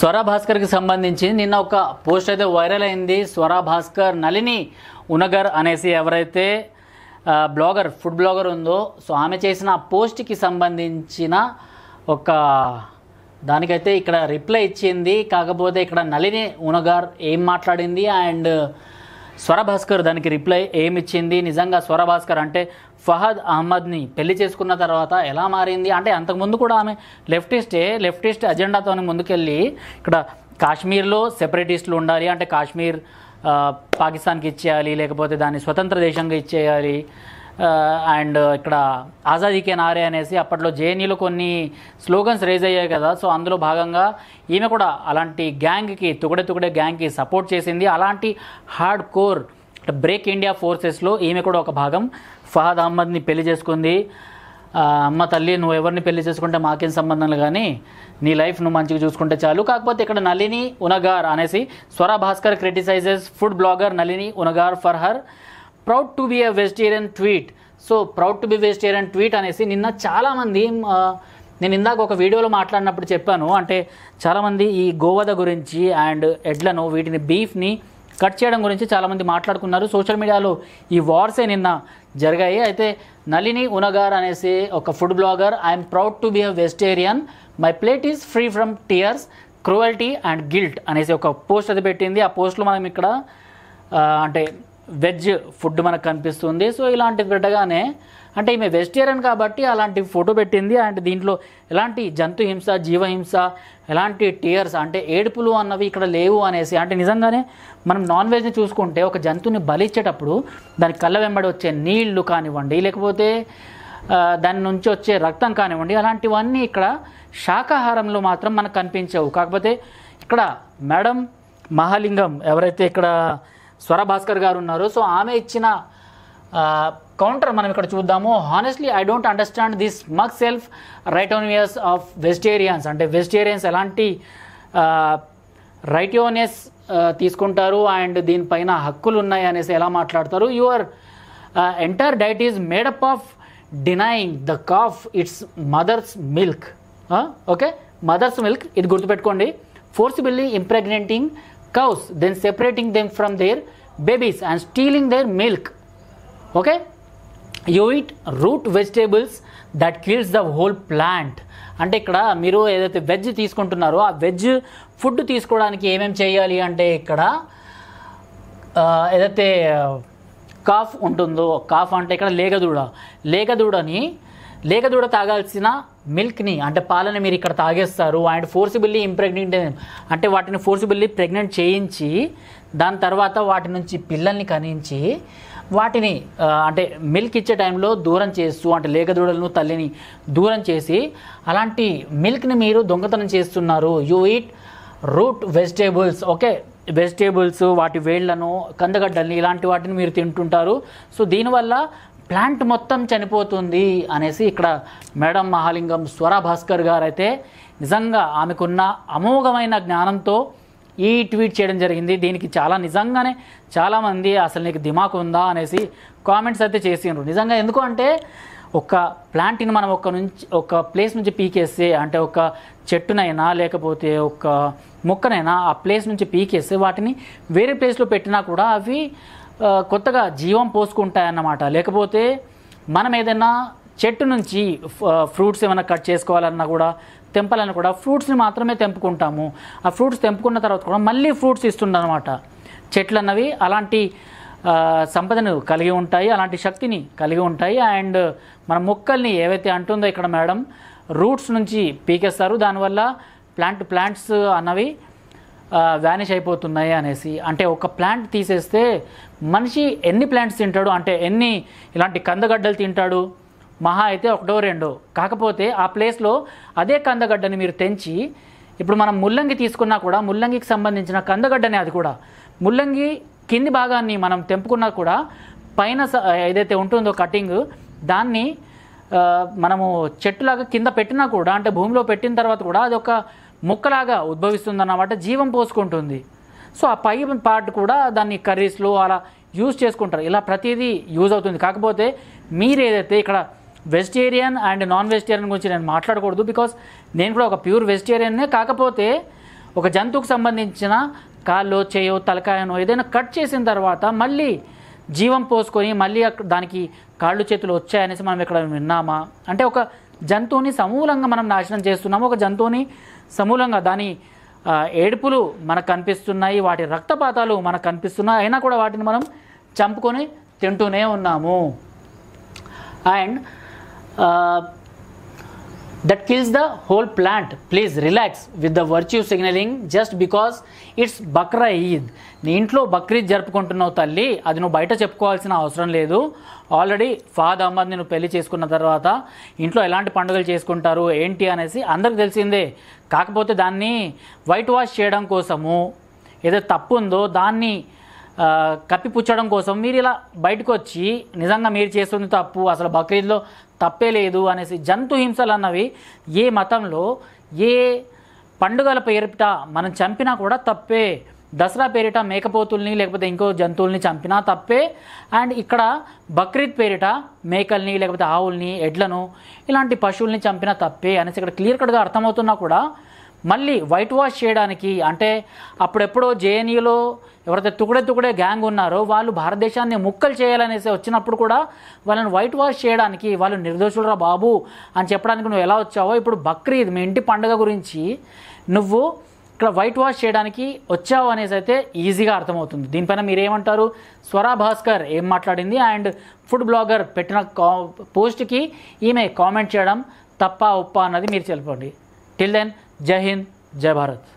స్వర భాస్కర్కి సంబంధించి నిన్న ఒక పోస్ట్ అయితే వైరల్ అయింది. స్వర భాస్కర్ నళిని ఉనగర్ అనేసి ఎవరైతే బ్లాగర్ ఫుడ్ బ్లాగర్ ఉందో సో ఆమె చేసిన పోస్ట్కి సంబంధించిన ఒక దానికైతే ఇక్కడ రిప్లై ఇచ్చింది. కాకపోతే ఇక్కడ నళిని ఉనగర్ ఏం మాట్లాడింది అండ్ స్వర భాస్కర్ దానికి రిప్లై ఏమి ఇచ్చింది, నిజంగా స్వర భాస్కర్ అంటే ఫహద్ అహ్మద్ని పెళ్లి చేసుకున్న తర్వాత ఎలా మారింది అంటే అంతకుముందు కూడా ఆమె లెఫ్టిస్ట్ అజెండాతో ముందుకెళ్ళి ఇక్కడ కాశ్మీర్లో సెపరేటిస్టులు ఉండాలి అంటే కాశ్మీర్ పాకిస్తాన్కి ఇచ్చేయాలి, లేకపోతే దాన్ని స్వతంత్ర దేశంగా ఇచ్చేయాలి అండ్ ఇక్కడ ఆజాదీకే నారే అనేసి అప్పట్లో జేఎన్యూలో కొన్ని స్లోగన్స్ రేజ్ అయ్యాయి కదా. సో అందులో భాగంగా ఈమె కూడా అలాంటి గ్యాంగ్కి తుగడే గ్యాంగ్కి సపోర్ట్ చేసింది. అలాంటి హార్డ్ కోర్ బ్రేక్ ఇండియా ఫోర్సెస్లో ఈమె కూడా ఒక భాగం. ఫహద్ అహ్మద్ని పెళ్లి చేసుకుంది. అమ్మ తల్లి నువ్వు ఎవరిని పెళ్లి చేసుకుంటే మాకేం సంబంధం కానీ నీ లైఫ్ నువ్వు మంచిగా చూసుకుంటే చాలు. కాకపోతే ఇక్కడ నళిని ఉనగార్ అనేసి Swara Bhaskar criticises food blogger Nalini Unagar for her proud to be a vegetarian tweet. So proud to be vegetarian tweet అనేసి నిన్న చాలామంది నేను ఇందాక ఒక వీడియోలో మాట్లాడినప్పుడు చెప్పాను, అంటే చాలామంది ఈ గోవధ గురించి అండ్ ఎడ్లను వీటిని బీఫ్ని కట్ చేయడం గురించి చాలామంది మాట్లాడుకున్నారు. సోషల్ మీడియాలో ఈ వార్సే నిన్న జరిగాయి. అయితే నళిని ఉనగార్ అనేసి ఒక food blogger I'm proud to be a vegetarian my plate is free from tears cruelty and guilt అనేసి ఒక పోస్ట్ అది పెట్టింది. ఆ పోస్ట్లో మనం ఇక్కడ అంటే వెజ్ ఫుడ్ మనకు కనిపిస్తుంది. సో ఇలాంటిది పెట్టగానే అంటే ఈమె వెజిటేరియన్ కాబట్టి అలాంటి ఫోటో పెట్టింది. అండ్ దీంట్లో ఎలాంటి జంతు హింస జీవహింస ఎలాంటి టీయర్స్ అంటే ఏడుపులు అన్నవి ఇక్కడ లేవు అనేసి, అంటే నిజంగానే మనం నాన్ వెజ్ని చూసుకుంటే ఒక జంతువుని బలిచ్చేటప్పుడు దాని కళ్ళ వెంబడి వచ్చే నీళ్లు కానివ్వండి, లేకపోతే దాని నుంచి వచ్చే రక్తం కానివ్వండి, అలాంటివన్నీ ఇక్కడ శాకాహారంలో మాత్రం మనకు కనిపించవు. కాకపోతే ఇక్కడ మేడం మహాలింగం ఎవరైతే ఇక్కడ స్వర భాస్కర్ గారు ఉన్నారో సో ఆమె ఇచ్చిన కౌంటర్ మనం ఇక్కడ చూద్దాము. Honestly I don't understand this smug self righteous of vegetarians. అంటే వెజిటేరియన్స్ ఎలాంటి రైటోనియస్ తీసుకుంటారు అండ్ దీనిపైన హక్కులు ఉన్నాయి అనేసి ఎలా మాట్లాడతారు. Your entire diet is made up of denying the calf its mother's milk. Okay, mother's milk ఇది గుర్తుపెట్టుకోండి. ఫోర్సిబుల్లీ ఇంప్రెగ్నేటింగ్ cows, then separating them from their babies and stealing their milk. Okay, you eat root vegetables that kills the whole plant. అంటే ఇక్కడ మీరు ఏదైతే veg తీసుకుంటున్నారో ఆ veg food తీసుకోవడానికి ఏమేమి చేయాలి అంటే ఇక్కడ ఏదైతే కాఫ్ ఉంటుందో, కాఫ్ అంటే ఇక్కడ లేగదూడ తాగాల్సిన మిల్క్ని అంటే పాలని మీరు ఇక్కడ తాగేస్తారు. అండ్ ఫోర్సిబుల్లీ ఇంప్రెగ్నెంట్ అంటే వాటిని ఫోర్సిబుల్లీ ప్రెగ్నెంట్ చేయించి దాని తర్వాత వాటి నుంచి పిల్లల్ని కనించి వాటిని అంటే మిల్క్ ఇచ్చే టైంలో దూరం చేస్తూ అంటే లేగదూడలను తల్లిని దూరం చేసి అలాంటి మిల్క్ని మీరు దొంగతనం చేస్తున్నారు. You eat root vegetables. Okay, vegetables వాటి వేళ్లను కందగడ్డల్ని ఇలాంటి వాటిని మీరు తింటుంటారు. సో దీనివల్ల ప్లాంట్ మొత్తం చనిపోతుంది అనేసి ఇక్కడ మేడం మహాలింగం స్వర భాస్కర్ గారు అయితే నిజంగా ఆమెకున్న అమోఘమైన జ్ఞానంతో ఈ ట్వీట్ చేయడం జరిగింది. దీనికి నిజంగానే చాలామంది అసలు నీకు దిమాకు ఉందా అనేసి కామెంట్స్ అయితే చేసిండ్రు. నిజంగా ఎందుకు అంటే ఒక ప్లాంట్ని మనం ఒక ప్లేస్ నుంచి పీకేస్తే అంటే ఒక చెట్టునైనా లేకపోతే ఒక మొక్కనైనా ఆ ప్లేస్ నుంచి పీకేస్తే వాటిని వేరే ప్లేస్లో పెట్టినా కూడా అవి కొత్తగా జీవం పోసుకుంటాయన్నమాట. లేకపోతే మనం ఏదైనా చెట్టు నుంచి ఫ్రూట్స్ ఏమైనా కట్ చేసుకోవాలన్నా కూడా తెంపాలన్నా కూడా ఫ్రూట్స్ని మాత్రమే తెంపుకుంటాము. ఆ ఫ్రూట్స్ తెంపుకున్న తర్వాత కూడా మళ్ళీ ఫ్రూట్స్ ఇస్తుందన్నమాట. చెట్లు అన్నవి అలాంటి సంపదను కలిగి ఉంటాయి, అలాంటి శక్తిని కలిగి ఉంటాయి. అండ్ మన మొక్కల్ని ఏవైతే అంటుందో ఇక్కడ మేడం రూట్స్ నుంచి పీకేస్తారు, దానివల్ల ప్లాంట్స్ అన్నవి వ్యానిష్ అయిపోతున్నాయి అనేసి. అంటే ఒక ప్లాంట్ తీసేస్తే మనిషి ఎన్ని ప్లాంట్స్ తింటాడు అంటే ఎన్ని ఇలాంటి కందగడ్డలు తింటాడు, మహా అయితే ఒకటో రెండో. కాకపోతే ఆ ప్లేస్లో అదే కందగడ్డని మీరు తెంచి ఇప్పుడు మనం ముల్లంగి తీసుకున్నా కూడా ముల్లంగికి సంబంధించిన కందగడ్డనే అది కూడా ముల్లంగి కింది భాగాన్ని మనం తెంపుకున్నా కూడా పైన ఏదైతే ఉంటుందో కటింగ్ దాన్ని మనము చెట్టులాగా కింద పెట్టినా కూడా అంటే భూమిలో పెట్టిన తర్వాత కూడా అది ఒక మొక్కలాగా ఉద్భవిస్తుందన్నమాట, జీవం పోసుకుంటుంది. సో ఆ పై పార్ట్ కూడా దాన్ని కర్రీస్లో అలా యూజ్ చేసుకుంటారు. ఇలా ప్రతిదీ యూజ్ అవుతుంది. కాకపోతే మీరు ఏదైతే ఇక్కడ వెజిటేరియన్ అండ్ నాన్ వెజిటేరియన్ గురించి నేను మాట్లాడకూడదు, బికాస్ నేను కూడా ఒక ప్యూర్ వెజిటేరియన్నే. కాకపోతే ఒక జంతువుకు సంబంధించిన కాల్లో చేయో తలకాయనో ఏదైనా కట్ చేసిన తర్వాత మళ్ళీ జీవం పోసుకొని మళ్ళీ దానికి కాళ్ళు చేతులు వచ్చాయనేసి మనం ఇక్కడ విన్నామా? అంటే ఒక జంతువుని సమూలంగా మనం నాశనం చేస్తున్నాము, ఒక జంతువుని సమూలంగా దాని ఏడుపులు మనకు కనిపిస్తున్నాయి, వాటి రక్తపాతాలు మనకు కనిపిస్తున్నాయి, అయినా కూడా వాటిని మనం చంపుకొని తింటూనే ఉన్నాము. And that kills the whole plant. Please relax with the virtue signaling just because it's Bakra Eid. నీ ఇంట్లో బక్రీద్ జరుపుకుంటున్నావు తల్లి, అది నువ్వు బయట చెప్పుకోవాల్సిన అవసరం లేదు. ఆల్రెడీ ఫాద్ అహ్మద్ని నువ్వు పెళ్లి చేసుకున్న తర్వాత ఇంట్లో ఎలాంటి పండుగలు చేసుకుంటారు ఏంటి అనేసి అందరికి తెలిసిందే. కాకపోతే దాన్ని వైట్ వాష్ చేయడం కోసము, ఏదైతే తప్పు ఉందో దాన్ని కప్పిపుచ్చడం కోసం మీరు ఇలా బయటకు వచ్చి నిజంగా మీరు చేస్తుంది తప్పు, అసలు బక్రీద్లో తప్పే లేదు అనేసి జంతు హింసలు అన్నవి ఏ మతంలో ఏ పండుగల పేరిట మనం చంపినా కూడా తప్పే. దసరా పేరిట మేకపోతుల్ని లేకపోతే ఇంకో జంతువుల్ని చంపినా తప్పే. అండ్ ఇక్కడ బక్రీద్ పేరిట మేకల్ని లేకపోతే ఆవుల్ని ఎడ్లను ఇలాంటి పశువుల్ని చంపినా తప్పే అనేసి ఇక్కడ క్లియర్ కట్గా అర్థమవుతున్నా కూడా మళ్ళీ వైట్ వాష్ చేయడానికి, అంటే అప్పుడెప్పుడో జేఎన్యూలో ఎవరైతే తుకుడే గ్యాంగ్ ఉన్నారో వాళ్ళు భారతదేశాన్ని ముక్కలు చేయాలనేసి వచ్చినప్పుడు కూడా వాళ్ళని వైట్ వాష్ చేయడానికి, వాళ్ళు నిర్దోషులరా బాబు అని చెప్పడానికి నువ్వు ఎలా వచ్చావో ఇప్పుడు బక్రీద్ మీ ఇంటి పండుగ గురించి నువ్వు ఇక్కడ వైట్ వాష్ చేయడానికి వచ్చావు అనేసి అయితే ఈజీగా అర్థమవుతుంది. దీనిపైన మీరేమంటారు? స్వరా భాస్కర్ ఏం మాట్లాడింది అండ్ ఫుడ్ బ్లాగర్ పెట్టిన పోస్ట్కి ఈమె కామెంట్ చేయడం తప్ప ఉప్ప అన్నది మీరు చెప్పండి. టిల్ దెన్, జై హింద్, జై భారత్.